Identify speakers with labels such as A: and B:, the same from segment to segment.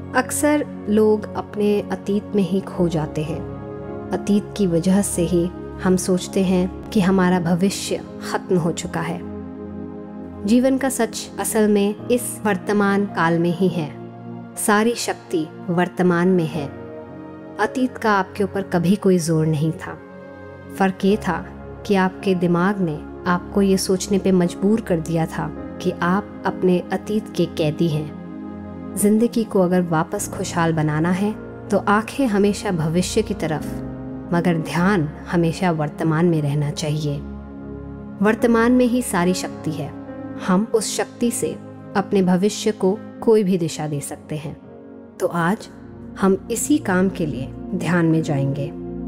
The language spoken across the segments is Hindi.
A: अक्सर लोग अपने अतीत में ही खो जाते हैं। अतीत की वजह से ही हम सोचते हैं कि हमारा भविष्य खत्म हो चुका है। जीवन का सच असल में इस वर्तमान काल में ही है। सारी शक्ति वर्तमान में है। अतीत का आपके ऊपर कभी कोई जोर नहीं था। फ़र्क ये था कि आपके दिमाग ने आपको ये सोचने पे मजबूर कर दिया था कि आप अपने अतीत के कैदी हैं। ज़िंदगी को अगर वापस खुशहाल बनाना है तो आंखें हमेशा भविष्य की तरफ, मगर ध्यान हमेशा वर्तमान में रहना चाहिए। वर्तमान में ही सारी शक्ति है। हम उस शक्ति से अपने भविष्य को कोई भी दिशा दे सकते हैं। तो आज हम इसी काम के लिए ध्यान में जाएंगे।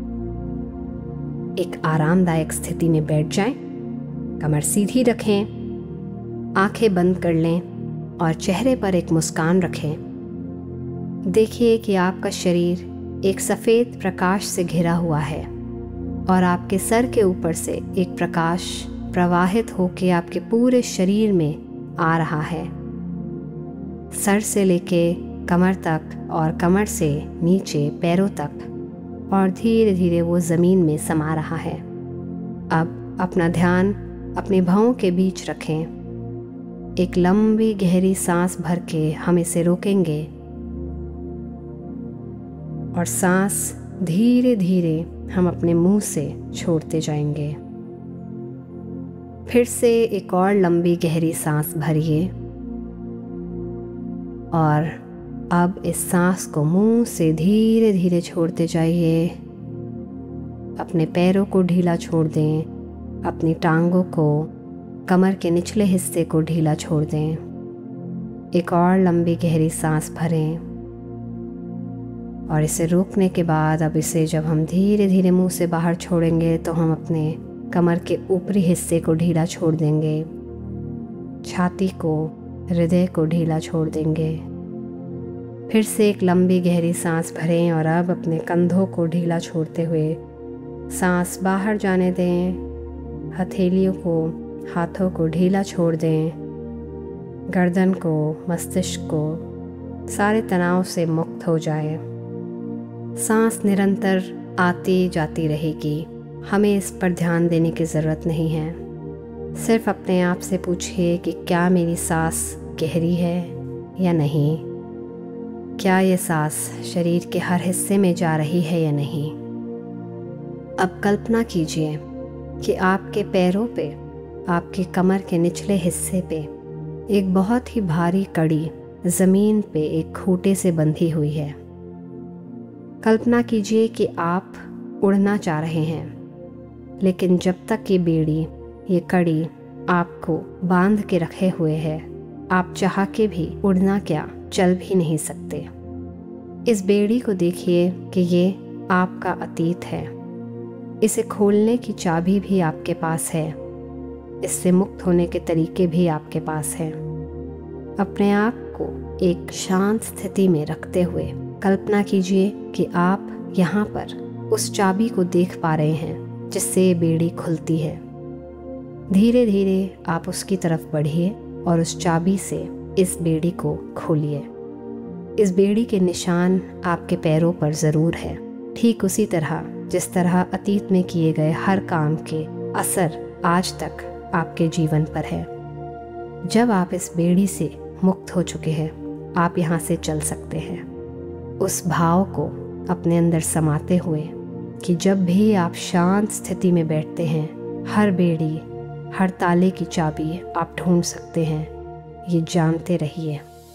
A: एक आरामदायक स्थिति में बैठ जाएं, कमर सीधी रखें, आंखें बंद कर लें और चेहरे पर एक मुस्कान रखें। देखिए कि आपका शरीर एक सफ़ेद प्रकाश से घिरा हुआ है और आपके सर के ऊपर से एक प्रकाश प्रवाहित होकर आपके पूरे शरीर में आ रहा है। सर से लेके कमर तक और कमर से नीचे पैरों तक, और धीरे धीरे वो ज़मीन में समा रहा है। अब अपना ध्यान अपने भौं के बीच रखें। एक लंबी गहरी सांस भर के हम इसे रोकेंगे और सांस धीरे धीरे हम अपने मुंह से छोड़ते जाएंगे। फिर से एक और लंबी गहरी सांस भरिए और अब इस सांस को मुंह से धीरे धीरे छोड़ते जाइए। अपने पैरों को ढीला छोड़ दें, अपनी टांगों को, कमर के निचले हिस्से को ढीला छोड़ दें। एक और लंबी गहरी सांस भरें और इसे रोकने के बाद अब इसे जब हम धीरे धीरे मुंह से बाहर छोड़ेंगे तो हम अपने कमर के ऊपरी हिस्से को ढीला छोड़ देंगे, छाती को, हृदय को ढीला छोड़ देंगे। फिर से एक लंबी गहरी सांस भरें और अब अपने कंधों को ढीला छोड़ते हुए सांस बाहर जाने दें। हथेलियों को, हाथों को ढीला छोड़ दें। गर्दन को, मस्तिष्क को, सारे तनाव से मुक्त हो जाए। सांस निरंतर आती जाती रहेगी। हमें इस पर ध्यान देने की ज़रूरत नहीं है। सिर्फ अपने आप से पूछिए कि क्या मेरी सांस गहरी है या नहीं? क्या ये सांस शरीर के हर हिस्से में जा रही है या नहीं? अब कल्पना कीजिए कि आपके पैरों पे, आपकी कमर के निचले हिस्से पे एक बहुत ही भारी कड़ी ज़मीन पे एक खूंटे से बंधी हुई है। कल्पना कीजिए कि आप उड़ना चाह रहे हैं, लेकिन जब तक ये बेड़ी, ये कड़ी आपको बांध के रखे हुए है, आप चाह के भी उड़ना क्या, चल भी नहीं सकते। इस बेड़ी को देखिए कि ये आपका अतीत है। इसे खोलने की चाबी भी आपके पास है। इससे मुक्त होने के तरीके भी आपके पास हैं। अपने आप को एक शांत स्थिति में रखते हुए कल्पना कीजिए कि आप यहाँ पर उस चाबी को देख पा रहे हैं जिससे ये बेड़ी खुलती है। धीरे धीरे आप उसकी तरफ बढ़िए और उस चाबी से इस बेड़ी को खोलिए। इस बेड़ी के निशान आपके पैरों पर ज़रूर है, ठीक उसी तरह जिस तरह अतीत में किए गए हर काम के असर आज तक आपके जीवन पर है। जब आप इस बेड़ी से मुक्त हो चुके हैं, आप यहाँ से चल सकते हैं। उस भाव को अपने अंदर समाते हुए कि जब भी आप शांत स्थिति में बैठते हैं, हर बेड़ी, हर ताले की चाबी आप ढूंढ सकते हैं, ये जानते रहिए।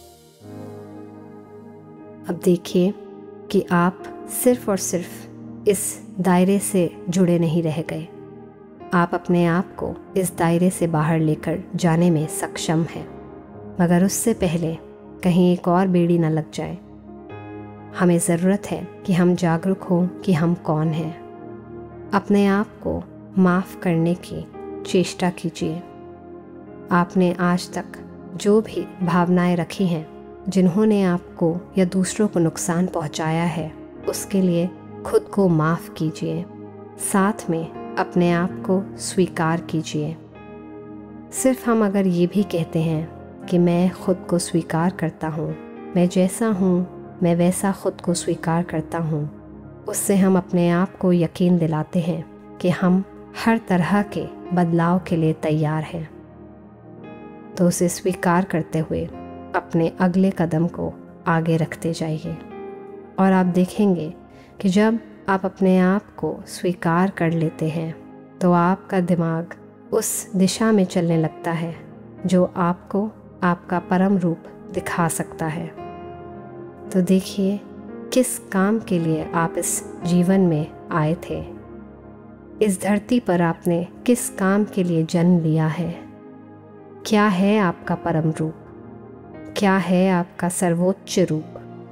A: अब देखिए कि आप सिर्फ और सिर्फ इस दायरे से जुड़े नहीं रह गए। आप अपने आप को इस दायरे से बाहर लेकर जाने में सक्षम हैं, मगर उससे पहले कहीं एक और बेड़ी न लग जाए। हमें ज़रूरत है कि हम जागरूक हों कि हम कौन हैं। अपने आप को माफ़ करने की चेष्टा कीजिए। आपने आज तक जो भी भावनाएं रखी हैं, जिन्होंने आपको या दूसरों को नुकसान पहुंचाया है, उसके लिए खुद को माफ़ कीजिए। साथ में अपने आप को स्वीकार कीजिए। सिर्फ हम अगर ये भी कहते हैं कि मैं खुद को स्वीकार करता हूँ, मैं जैसा हूँ मैं वैसा खुद को स्वीकार करता हूँ, उससे हम अपने आप को यकीन दिलाते हैं कि हम हर तरह के बदलाव के लिए तैयार हैं। तो उसे स्वीकार करते हुए अपने अगले कदम को आगे रखते जाइए और आप देखेंगे कि जब आप अपने आप को स्वीकार कर लेते हैं तो आपका दिमाग उस दिशा में चलने लगता है जो आपको आपका परम रूप दिखा सकता है। तो देखिए किस काम के लिए आप इस जीवन में आए थे। इस धरती पर आपने किस काम के लिए जन्म लिया है। क्या है आपका परम रूप, क्या है आपका सर्वोच्च रूप।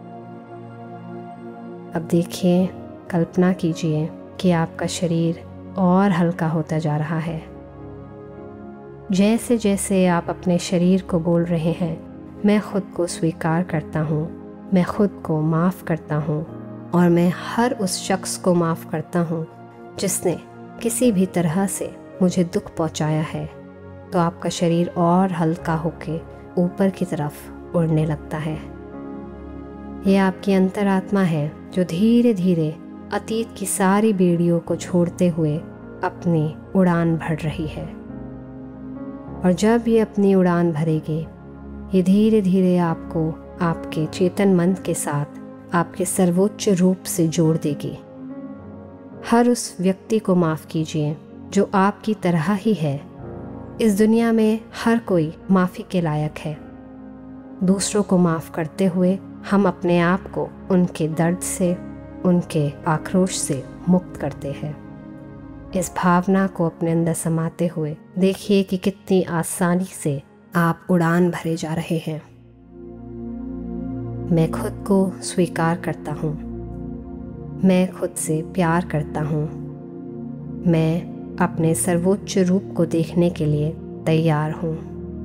A: अब देखिए, कल्पना कीजिए कि आपका शरीर और हल्का होता जा रहा है। जैसे जैसे आप अपने शरीर को बोल रहे हैं, मैं खुद को स्वीकार करता हूँ, मैं खुद को माफ़ करता हूँ और मैं हर उस शख्स को माफ़ करता हूँ जिसने किसी भी तरह से मुझे दुख पहुँचाया है, तो आपका शरीर और हल्का होके ऊपर की तरफ उड़ने लगता है। ये आपकी अंतरात्मा है जो धीरे धीरे अतीत की सारी बेड़ियों को छोड़ते हुए अपनी उड़ान भर रही है। और जब ये अपनी उड़ान भरेगी, ये धीरे धीरे आपको आपके चेतन मन के साथ आपके सर्वोच्च रूप से जोड़ देगी। हर उस व्यक्ति को माफ़ कीजिए जो आपकी तरह ही है। इस दुनिया में हर कोई माफ़ी के लायक है। दूसरों को माफ़ करते हुए हम अपने आप को उनके दर्द से, उनके आक्रोश से मुक्त करते हैं। इस भावना को अपने अंदर समाते हुए देखिए कि कितनी आसानी से आप उड़ान भरे जा रहे हैं। मैं खुद को स्वीकार करता हूँ, मैं खुद से प्यार करता हूँ, मैं अपने सर्वोच्च रूप को देखने के लिए तैयार हूँ।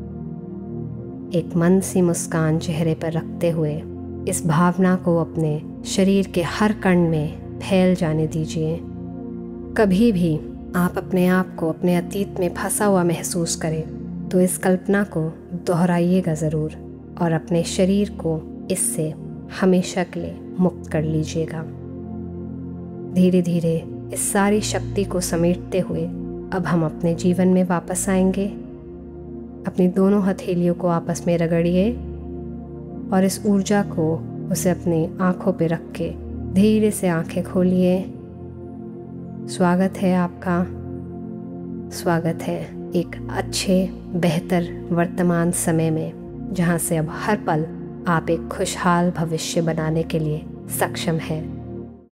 A: एक मंद सी मुस्कान चेहरे पर रखते हुए इस भावना को अपने शरीर के हर कण में फैल जाने दीजिए। कभी भी आप अपने आप को अपने अतीत में फंसा हुआ महसूस करें तो इस कल्पना को दोहराइएगा ज़रूर और अपने शरीर को इससे हमेशा के लिए मुक्त कर लीजिएगा। धीरे धीरे इस सारी शक्ति को समेटते हुए अब हम अपने जीवन में वापस आएंगे। अपनी दोनों हथेलियों को आपस में रगड़िए और इस ऊर्जा को उसे अपनी आँखों पे रख के धीरे से आँखें खोलिए। स्वागत है आपका, स्वागत है एक अच्छे बेहतर वर्तमान समय में, जहाँ से अब हर पल आप एक खुशहाल भविष्य बनाने के लिए सक्षम हैं।